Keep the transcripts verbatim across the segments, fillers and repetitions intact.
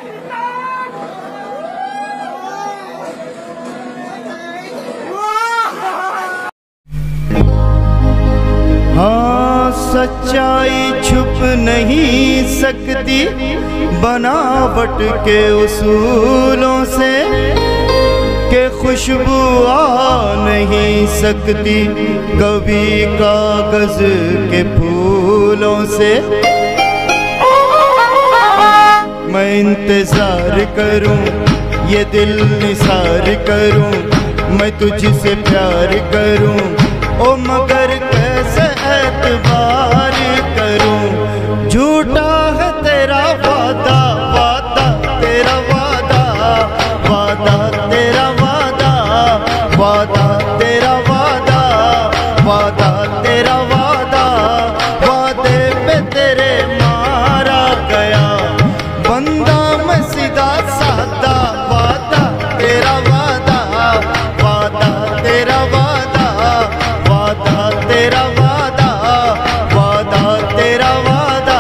हाँ सच्चाई छुप नहीं सकती बनावट के उसूलों से, के खुशबू आ नहीं सकती कभी कागज के फूलों से। मैं इंतजार करूं ये दिल निसार करूं, मैं तुझसे प्यार करूं ओ मगर कैसे एतबार करूं। झूठा है तेरा वादा वादा तेरा वादा वादा तेरा वादा वादा तेरा वादा वादा तेरा वादा, वादे पे तेरे मारा गया बंदा मैं सीधा सादा। वादा तेरा वादा वादा तेरा वादा वादा तेरा वादा वादा तेरा वादा।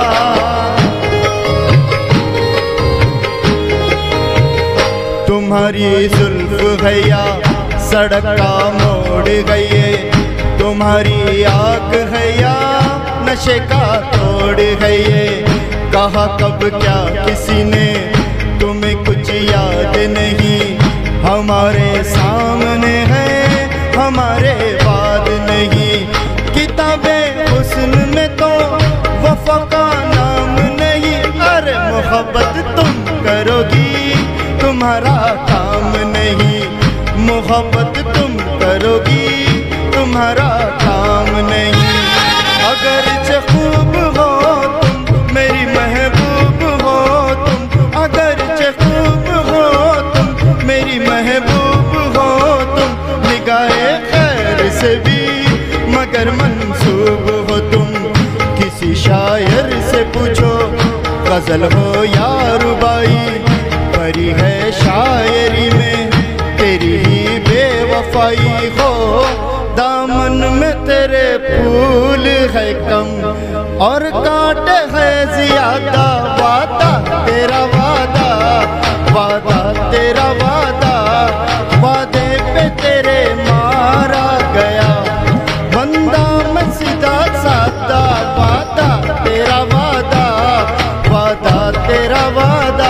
तुम्हारी जुल्फ है या सड़क का मोड़ गई है, तुम्हारी आँख है या नशे का तोड़ है ये। कहा कब क्या किसी ने तुम्हें कुछ याद नहीं, हमारे सामने है हमारे बाद नहीं। किताबें हुस्न में तो वफा का नाम नहीं, अरे मोहब्बत तुम करोगी तुम्हारा काम नहीं, मोहब्बत तुम करोगी तुम्हारा काम नहीं। अगर खूब हो तुम मेरी महबूब हो तुम, अगर खूब हो तुम मेरी महबूब हो तुम, निगाहे खैर से भी मगर मंसूब हो तुम। किसी शायर से पूछो गजल हो या रुबाई, परी है शायरी में तेरी ही बेवफाई हो। दामन में तेरे फूल है कम और कांटे है ज्यादा। वादा तेरा वादा वादा तेरा वादा, वादे पे तेरे मारा गया बंदा मैं सीधा सादा। वादा तेरा वादा वादा तेरा वादा।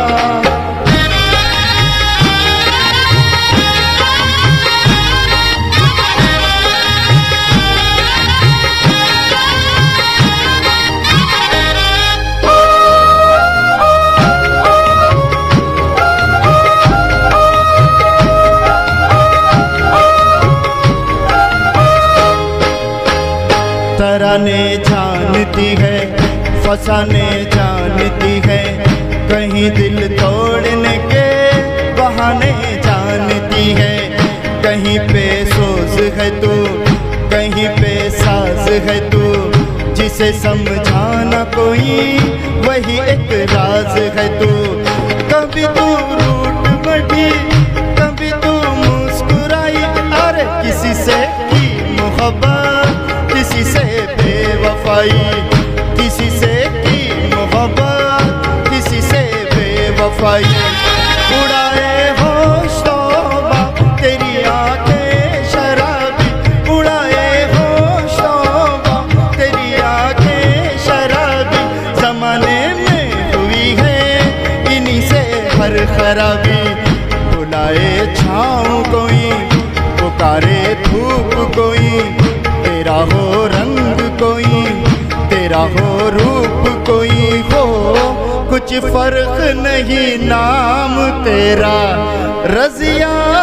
तराने जानती है फसाने जानती है, कहीं दिल तोड़ने के बहाने जानती है। कहीं पे सोज है तू कहीं पे साज है तू, जिसे समझाना कोई वही एक राज है तू। कभी तू रूठ बैठी कभी तू मुस्कुराई, अरे किसी से की मोहब्बत किसी से बेवफाई, किसी से की मोहब्बत किसी से बेवफाई। उड़ाए होश तौबा तेरी आंखें शराबी, उड़ाए होश तौबा तेरी आंखें शराबी। जमाने में हुई है इन्हीं से हर खराबी, बुलाए छाँव कोई पुकारे धूप कोई, तेरा हो रंग कोई तेरा हो रूप कोई हो, कुछ फर्क नहीं नाम तेरा रज़िया